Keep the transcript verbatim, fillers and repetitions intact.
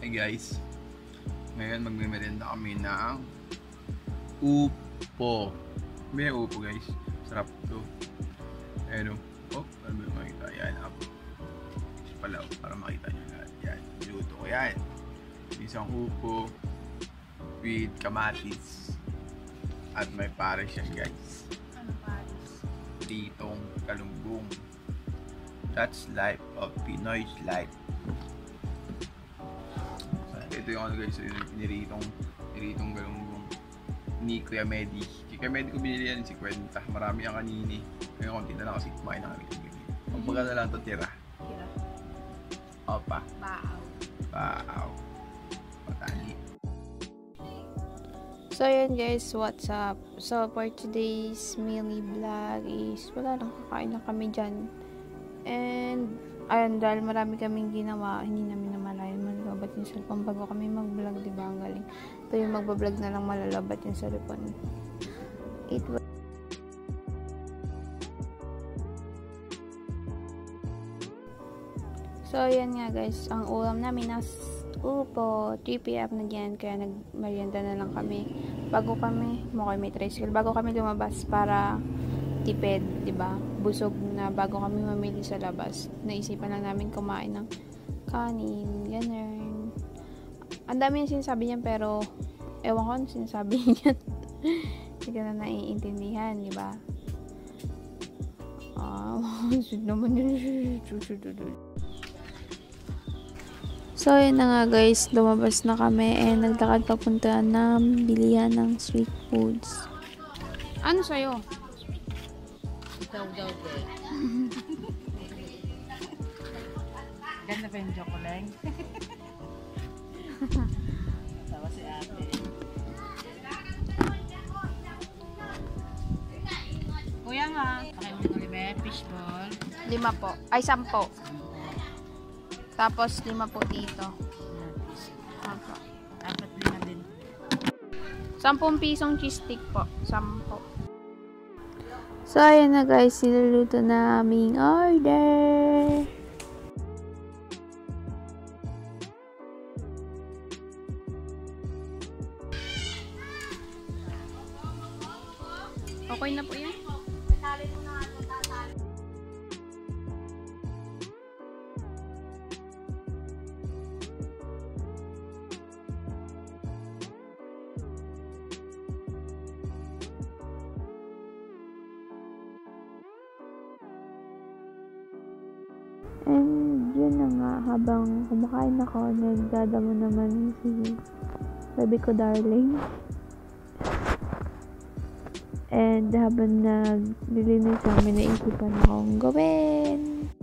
Hey guys, ngayon magme-merenda kami ng upo. May upo guys, sarap to. Ano, oh, ano ba makita? Yan, up. Pala, para makita nyo lahat. Yan, niluto ko yan. Isang upo with kamatis. At may pares yan guys. Ano pares? Pritong galunggong. That's life of Pinoy's life. Ito yung ano guys, yung niritong, niritong galunggong ni Kuya Medi. Si Kuya Medi ko binili yan, si Kwenta. Marami ang kanini. Kaya konti na lang kasi kumain na kami. Magbaga na lang ito tira. Tira. Opa. Baaw. Baaw. Patali. So yun guys, what's up? So for today's mini vlog is wala lang, kakain lang kami dyan. And ayun, dahil marami kaming ginawa, hindi namin namalayan malalabat yung cellphone bago kami mag-vlog, diba? Ang galing. Ito yung magbablog na lang malalabat yung cellphone. It was So yan nga guys, ang ulam namin nas upo, three p m na dyan, kaya nagmerienda na lang kami bago kami, mukha may tricycle, bago kami lumabas para tipid, diba? Busog na bago kami mamili sa labas. Naisipan lang namin kumain ng kanin, ganun. Ang dami yung sinasabi niyan, pero ewan ko ano sinasabi niyan. Hindi ka na naiintindihan, diba? Ah, sud naman yun. So, yun na nga guys, lumabas na kami and nagtakad papunta ng bilihan ng street foods. Ano sa'yo? Ikaw daw ko. Ganda pa yung chocolate. Tawa si ate. Kuya nga. Pakiulit ulit ba? Fishball. Lima po. Ay, sampo. Tapos, lima po dito. Apo. Dapat lima din. Sampung pisong cheese stick po. Sampo. So, ayan na guys. Niluluto na aming order. Okay na po yan. And yun na nga, habang kumakain ako, nagdadamo naman si baby ko darling. And habang naglilinis kami, naisipan akong gawin.